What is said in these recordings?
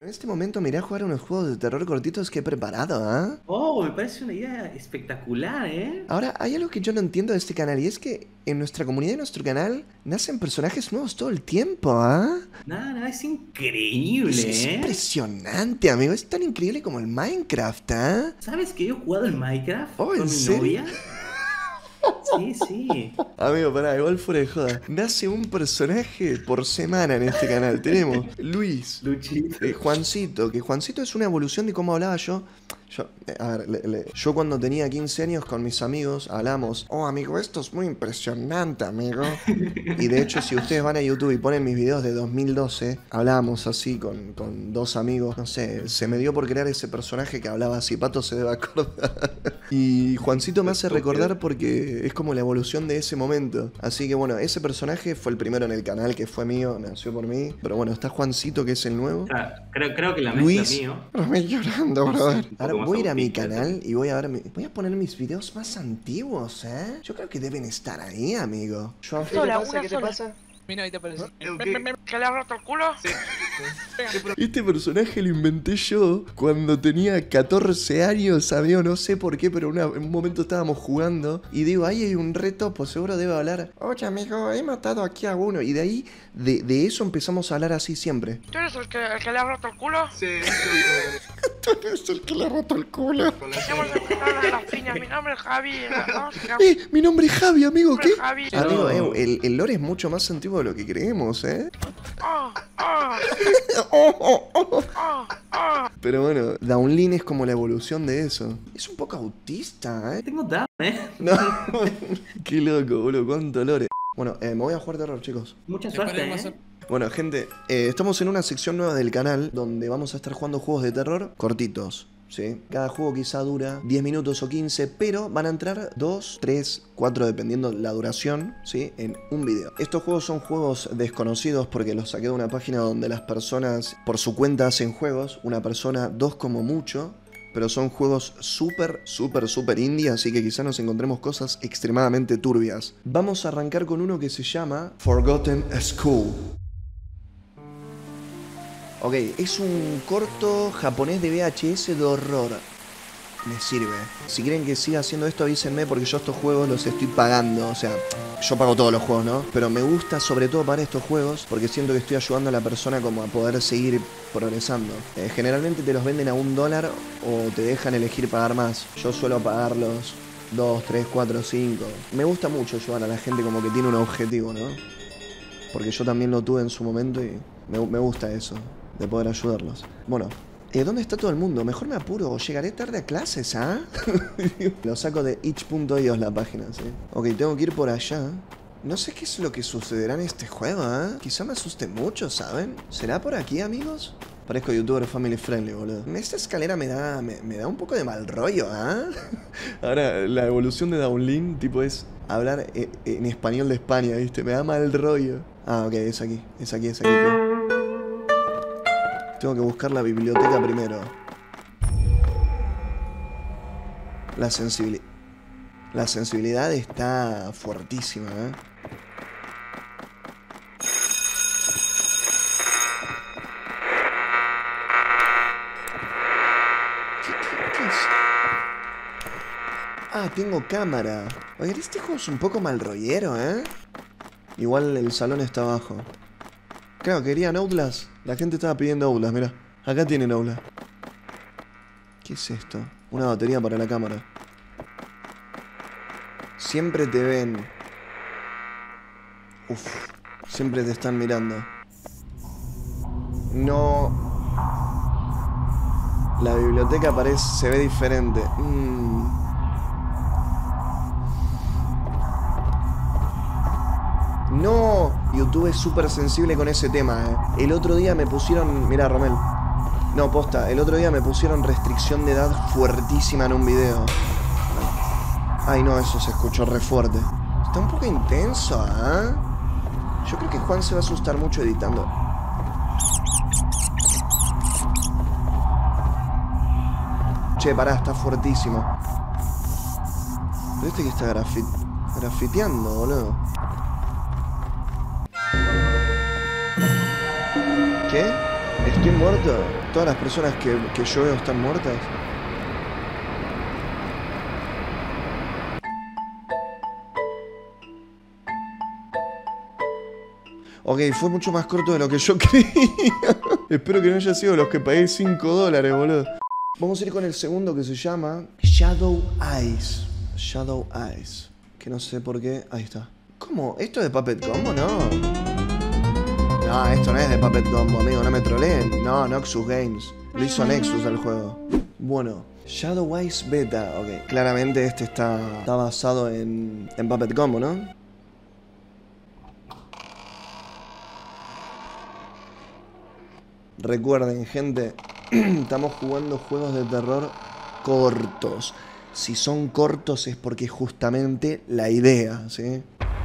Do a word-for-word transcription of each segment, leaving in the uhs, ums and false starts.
En este momento me iré a jugar unos juegos de terror cortitos que he preparado, ¿ah? ¿eh? Oh, me parece una idea espectacular, ¿eh? Ahora, hay algo que yo no entiendo de este canal y es que en nuestra comunidad y nuestro canal nacen personajes nuevos todo el tiempo, ¿ah? ¿eh? Nada, nada, es increíble, es, es ¿eh? impresionante, amigo. Es tan increíble como el Minecraft, ¿ah? ¿eh? ¿Sabes que yo he jugado el Minecraft oh, con ¿en mi serio? novia? Sí, sí. Amigo, pará, igual fuera de joda. Nace un personaje por semana en este canal. Tenemos Luis, Luchito. eh, Juancito, que Juancito es una evolución de cómo hablaba yo. Yo, eh, a ver, le, le, yo cuando tenía quince años con mis amigos hablamos, oh amigo, esto es muy impresionante, amigo. Y de hecho, si ustedes van a YouTube y ponen mis videos de dos mil doce, hablábamos así con, con dos amigos. No sé, se me dio por crear ese personaje que hablaba así, Pato se debe acordar. Y Juancito me hace recordar porque es como la evolución de ese momento. Así que bueno, ese personaje fue el primero en el canal, que fue mío, nació por mí. Pero bueno, está Juancito, que es el nuevo. Ah, creo, creo que la Luis, mezcla mío. Luis llorando, brother. Ahora voy a ir a mi autista, canal ¿sí? y voy a ver mi, voy a poner mis videos más antiguos, ¿eh? Yo creo que deben estar ahí, amigo. Yo... ¿Qué te pasa? ¿Qué te pasa? Mira, ahí te aparece. ¿Que le has roto el culo? Sí. Este personaje lo inventé yo cuando tenía catorce años, amigo, no sé por qué, pero una, en un momento estábamos jugando y digo, ahí hay un reto, pues seguro debe hablar, oye amigo, he matado aquí a uno, y de ahí, de, de eso empezamos a hablar así siempre. ¿Tú eres el que, el que le ha roto el culo? Sí, Tú eres el que le ha roto el culo. Hemos empezado de las piñas, mi nombre es Javi. Vamos, Eh, mi nombre es Javi, amigo, ¿qué? Javi. Amigo, eh, el, el lore es mucho más antiguo de lo que creemos, ¿eh? Oh, oh, Oh, oh, oh. oh, oh. Pero bueno, Daunlin es como la evolución de eso. Es un poco autista, ¿eh? Tengo down, ¿eh? No, qué loco, boludo, cuánto lore. Bueno, eh, me voy a jugar terror, chicos. Mucha Se suerte, paremos ¿eh? Bueno, gente, eh, estamos en una sección nueva del canal donde vamos a estar jugando juegos de terror cortitos, ¿sí? Cada juego quizá dura diez minutos o quince, pero van a entrar dos, tres, cuatro, dependiendo la duración, ¿sí? En un video. Estos juegos son juegos desconocidos porque los saqué de una página donde las personas por su cuenta hacen juegos, una persona, dos como mucho. Pero son juegos súper, súper, súper indie, así que quizá nos encontremos cosas extremadamente turbias. Vamos a arrancar con uno que se llama Forgotten School. Ok, es un corto japonés de V H S de horror. Me sirve. Si quieren que siga haciendo esto, avísenme porque yo estos juegos los estoy pagando. O sea, yo pago todos los juegos, ¿no? Pero me gusta sobre todo para estos juegos porque siento que estoy ayudando a la persona como a poder seguir progresando. Eh, generalmente te los venden a un dólar o te dejan elegir pagar más. Yo suelo pagarlos dos, tres, cuatro, cinco. Me gusta mucho ayudar a la gente como que tiene un objetivo, ¿no? Porque yo también lo tuve en su momento y me, me gusta eso, de poder ayudarlos. Bueno. Eh, ¿Dónde está todo el mundo? Mejor me apuro, llegaré tarde a clases, ¿ah? Lo saco de itch punto i o la página, ¿sí? Ok, tengo que ir por allá. No sé qué es lo que sucederá en este juego, ¿ah? ¿eh? Quizá me asuste mucho, ¿saben? ¿Será por aquí, amigos? Parezco youtuber family friendly, boludo. Esta escalera me da, me, me da un poco de mal rollo, ¿ah? ¿eh? Ahora, la evolución de Daunlin, tipo, es hablar en, en español de España, ¿viste? Me da mal rollo. Ah, ok, es aquí, es aquí, es aquí, tío. Tengo que buscar la biblioteca primero. La sensibilidad... La sensibilidad está fuertísima, ¿eh? ¿Qué, qué, qué es? Ah, tengo cámara. Oigan, este juego es un poco mal rollero, ¿eh? Igual el salón está abajo. Claro, querían Outlast. La gente estaba pidiendo Outlast, mirá. Acá tienen Outlast. ¿Qué es esto? Una batería para la cámara. Siempre te ven. Uf. Siempre te están mirando. No. La biblioteca parece... se ve diferente. Mm. No, YouTube es súper sensible con ese tema, eh. El otro día me pusieron... Mirá, Romel. No, posta. El otro día me pusieron restricción de edad fuertísima en un video. Ay, no, eso se escuchó re fuerte. Está un poco intenso, ¿eh? Yo creo que Juan se va a asustar mucho editando. Che, pará, está fuertísimo. Pero este que está grafit... grafiteando, boludo. ¿Qué? ¿Estoy muerto? ¿Todas las personas que, que yo veo están muertas? Ok, fue mucho más corto de lo que yo creía. Espero que no haya sido los que pagué cinco dólares, boludo. Vamos a ir con el segundo, que se llama Shadow Eyes. Shadow Eyes. Que no sé por qué. Ahí está. ¿Cómo? ¿Esto es de Puppet Combo? No. No, esto no es de Puppet Combo, amigo. No me troleen. No, Noxus Games. Lo hizo Nexus al juego. Bueno, Shadow Eyes Beta. Ok, claramente este está, está basado en, en Puppet Combo, ¿no? Recuerden, gente, estamos jugando juegos de terror cortos. Si son cortos es porque es justamente la idea, ¿sí?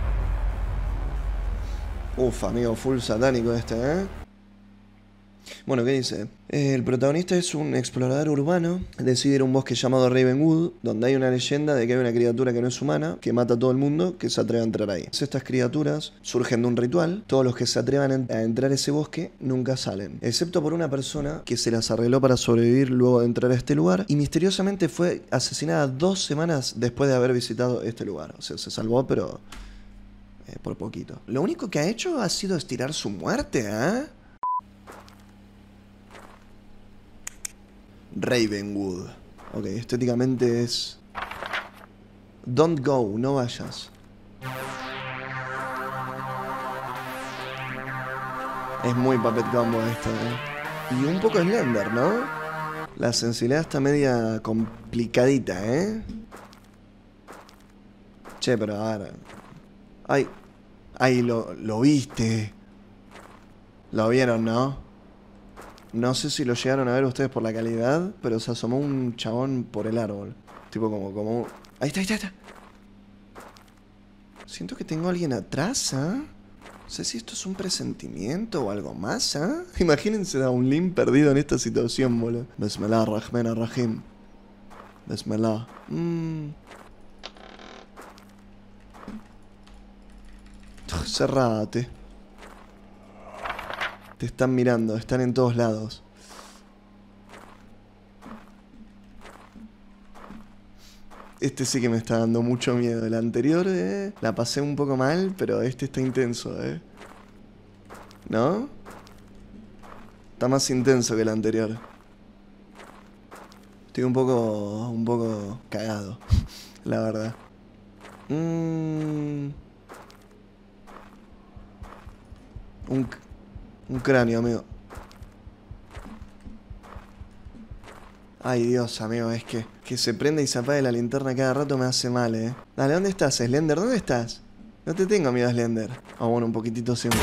Uf, amigo, full satánico este, ¿eh? Bueno, ¿qué dice? Eh, el protagonista es un explorador urbano. Decide ir a un bosque llamado Ravenwood, donde hay una leyenda de que hay una criatura que no es humana, que mata a todo el mundo que se atreve a entrar ahí. Estas criaturas surgen de un ritual. Todos los que se atrevan a entrar a ese bosque nunca salen, excepto por una persona que se las arregló para sobrevivir luego de entrar a este lugar y misteriosamente fue asesinada dos semanas después de haber visitado este lugar. O sea, se salvó, pero eh, por poquito. Lo único que ha hecho ha sido estirar su muerte, ¿eh? Ravenwood. Ok, estéticamente es... Don't go, no vayas. Es muy Puppet Combo esto, ¿eh? Y un poco Slender, ¿no? La sensibilidad está media complicadita, ¿eh? Che, pero a ver... Ay, ay, lo, lo viste. Lo vieron, ¿no? No sé si lo llegaron a ver ustedes por la calidad, pero se asomó un chabón por el árbol. Tipo como... como... Ahí está, ahí está, ahí está. Siento que tengo a alguien atrás, ¿ah? ¿eh? No sé si esto es un presentimiento o algo más, ¿ah? ¿eh? Imagínense a un Link perdido en esta situación, boludo. Bismillah, Rahman Rahim. Bismillah. Mmm... Cerrate. Te están mirando, están en todos lados. Este sí que me está dando mucho miedo. El anterior, eh, la pasé un poco mal, pero este está intenso, eh. ¿No? Está más intenso que el anterior. Estoy un poco... un poco cagado, la verdad. Mmm... Un... Un cráneo, amigo. Ay, Dios, amigo, es que... Que se prenda y se apague la linterna cada rato me hace mal, eh. Dale, ¿dónde estás, Slender? ¿Dónde estás? No te tengo miedo, Slender. Ah, bueno, un poquitito siempre.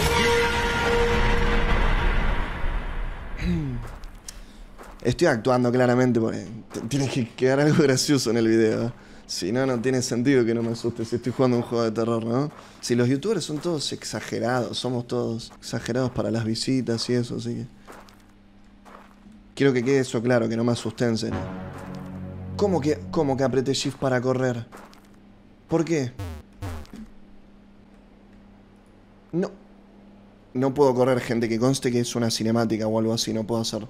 Estoy actuando claramente porque... Tiene que quedar algo gracioso en el video, ¿eh? Si no, no tiene sentido que no me asuste si estoy jugando un juego de terror, ¿no? Si los youtubers son todos exagerados, somos todos exagerados para las visitas y eso, así que... Quiero que quede eso claro, que no me asusten, ¿no? ¿Cómo que, cómo que apreté Shift para correr? ¿Por qué? No. No puedo correr, gente, que conste que es una cinemática o algo así, no puedo hacer.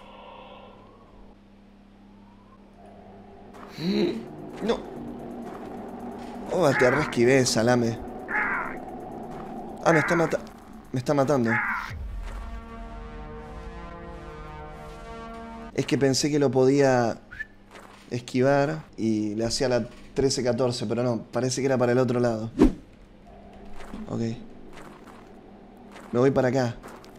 No. Oh, te resquivé, salame. Ah, me está matando. Me está matando. Es que pensé que lo podía esquivar y le hacía la trece catorce, pero no, parece que era para el otro lado. Ok. Me voy para acá.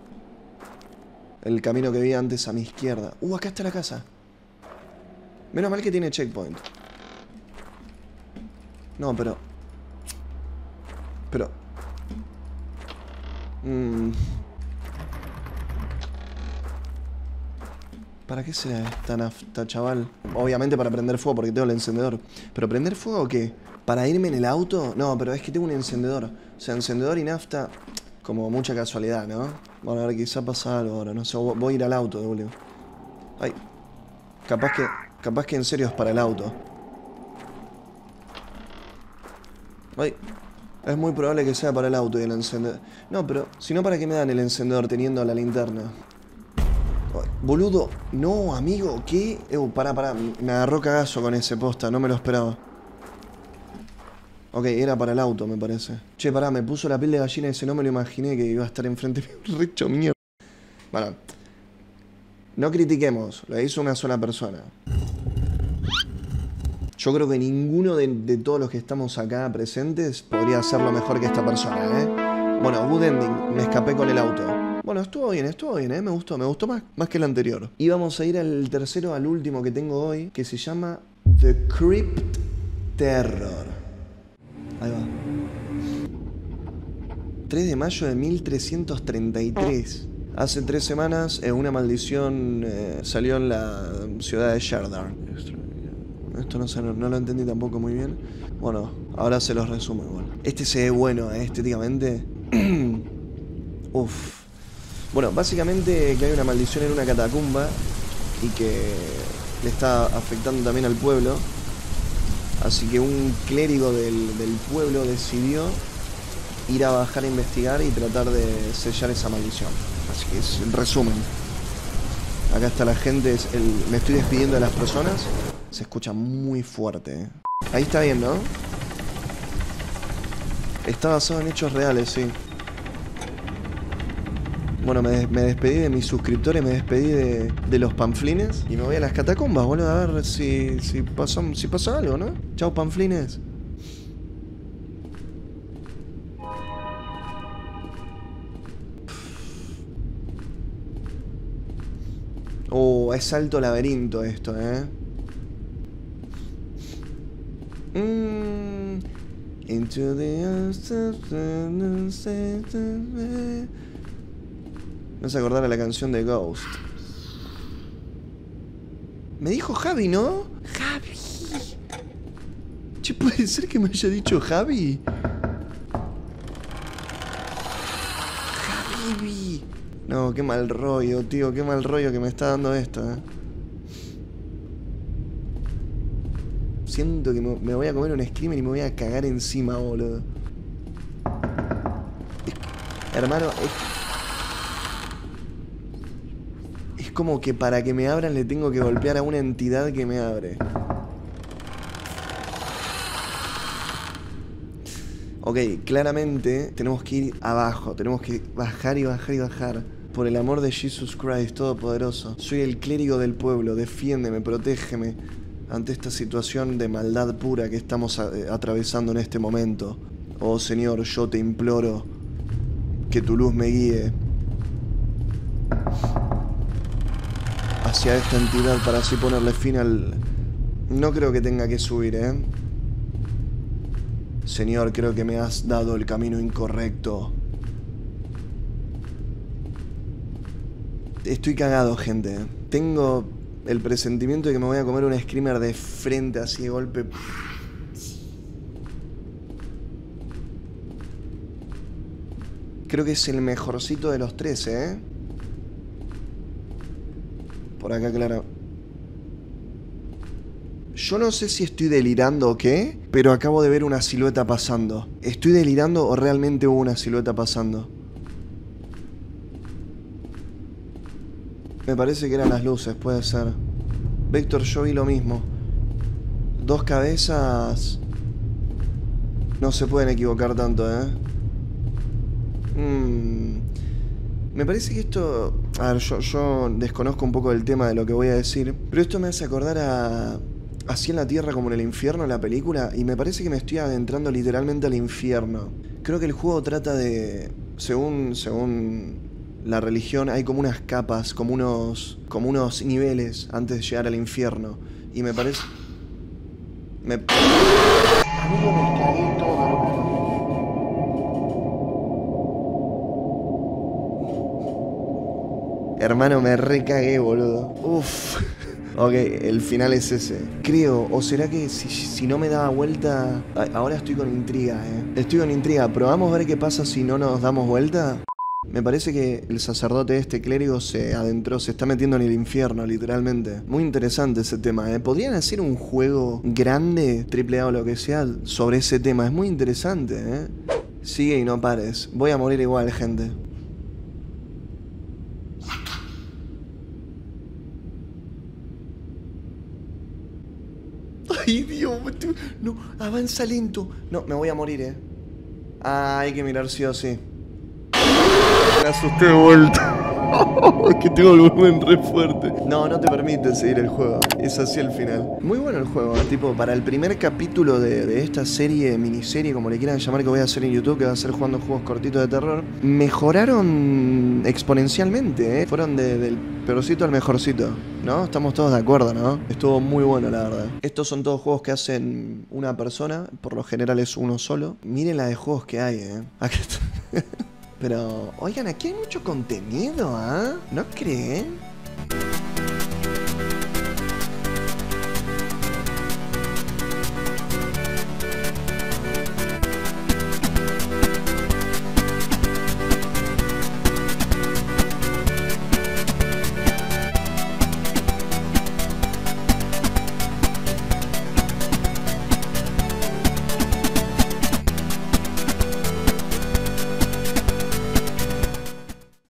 El camino que vi antes a mi izquierda. Uh, acá está la casa. Menos mal que tiene checkpoint. No, pero... Pero... Mmm... ¿Para qué será esta nafta, chaval? Obviamente para prender fuego, porque tengo el encendedor. ¿Pero prender fuego o qué? ¿Para irme en el auto? No, pero es que tengo un encendedor. O sea, encendedor y nafta... Como mucha casualidad, ¿no? Bueno, a ver, quizá pasa algo ahora. No sé, voy a ir al auto, W. Ay. Capaz que... Capaz que en serio es para el auto. Ay. Es muy probable que sea para el auto y el encendedor. No, pero... Si no, ¿para qué me dan el encendedor teniendo la linterna? Boludo, no, amigo, ¿qué? Eh, pará, pará, me agarró cagazo con ese posta, no me lo esperaba. Ok, era para el auto, me parece. Che, pará, me puso la piel de gallina ese, no me lo imaginé que iba a estar enfrente mío, recho mierda. Bueno, no critiquemos, lo hizo una sola persona. Yo creo que ninguno de, de todos los que estamos acá presentes podría hacerlo mejor que esta persona, ¿eh? Bueno, good ending, me escapé con el auto. Bueno, estuvo bien, estuvo bien, ¿eh? Me gustó, me gustó más, más que el anterior. Y vamos a ir al tercero, al último que tengo hoy, que se llama The Crypt Terror. Ahí va. tres de mayo de mil trescientos treinta y tres. Hace tres semanas, eh, una maldición eh, salió en la ciudad de Sherdar. Esto no, sé, no, no lo entendí tampoco muy bien. Bueno, ahora se los resumo igual. Este se ve bueno, eh, estéticamente. Uf. Bueno, básicamente que hay una maldición en una catacumba y que le está afectando también al pueblo. Así que un clérigo del, del pueblo decidió ir a bajar a investigar y tratar de sellar esa maldición. Así que es el resumen. Acá está la gente, es el, me estoy despidiendo de las personas. Se escucha muy fuerte, ¿eh? Ahí está bien, ¿no? Está basado en hechos reales, sí. Bueno, me, me despedí de mis suscriptores, me despedí de, de los panflines. Y me voy a las catacumbas, boludo, a ver si, si, pasó, si pasa algo, ¿no? Chao, panflines. Oh, es alto laberinto esto, ¿eh? Mm. Into the... Me hace acordar a la canción de Ghost. Me dijo Javi, ¿no? Javi. Che, ¿puede ser que me haya dicho Javi? Javi. No, qué mal rollo, tío. Qué mal rollo que me está dando esto, eh. Siento que me, me voy a comer un screamer y me voy a cagar encima, boludo. Es, hermano, es, es como que para que me abran le tengo que golpear a una entidad que me abre. Ok, claramente tenemos que ir abajo. Tenemos que bajar y bajar y bajar. Por el amor de Jesus Christ, Todopoderoso. Soy el clérigo del pueblo. Defiéndeme, protégeme ante esta situación de maldad pura que estamos a, eh, atravesando en este momento. Oh Señor, yo te imploro que tu luz me guíe hacia esta entidad para así ponerle fin al... No creo que tenga que subir, ¿eh? Señor, creo que me has dado el camino incorrecto. Estoy cagado, gente. Tengo el presentimiento de que me voy a comer un screamer de frente, así de golpe. Creo que es el mejorcito de los tres, ¿eh? Por acá, claro. Yo no sé si estoy delirando o qué, pero acabo de ver una silueta pasando. ¿Estoy delirando o realmente hubo una silueta pasando? Me parece que eran las luces, puede ser. Víctor, yo vi lo mismo. Dos cabezas... No se pueden equivocar tanto, ¿eh? Mm. Me parece que esto... A ver, yo, yo desconozco un poco del tema de lo que voy a decir, pero esto me hace acordar a... Así en la Tierra como en el infierno, la película, y me parece que me estoy adentrando literalmente al infierno. Creo que el juego trata de... Según... según... la religión, hay como unas capas, como unos como unos niveles antes de llegar al infierno. Y me parece... Me... Amigo, me cagué todo. Hermano, me recagué, boludo. Uff. Ok, el final es ese. Creo, o será que si, si no me daba vuelta... Ahora estoy con intriga, eh. Estoy con intriga. Probamos a ver qué pasa si no nos damos vuelta. Me parece que el sacerdote de este clérigo se adentró, se está metiendo en el infierno, literalmente. Muy interesante ese tema, ¿eh? Podrían hacer un juego grande, triple A o lo que sea, sobre ese tema. Es muy interesante, ¿eh? Sigue y no pares. Voy a morir igual, gente. Ay, Dios. No, avanza lento. No, me voy a morir, eh. Ah, hay que mirar sí o sí. Me asusté de vuelta. Es que tengo el volumen re fuerte. No, no te permite seguir el juego. Es así el final. Muy bueno el juego, ¿eh? Tipo, para el primer capítulo de, de esta serie, miniserie, como le quieran llamar, que voy a hacer en YouTube, que va a ser jugando juegos cortitos de terror, mejoraron exponencialmente, ¿eh? Fueron de, del peorcito al mejorcito, ¿no? Estamos todos de acuerdo, ¿no? Estuvo muy bueno, la verdad. Estos son todos juegos que hacen una persona, por lo general es uno solo. Miren la de juegos que hay, ¿eh? Acá está. Pero, oigan, aquí hay mucho contenido, ¿ah? ¿eh? ¿No creen?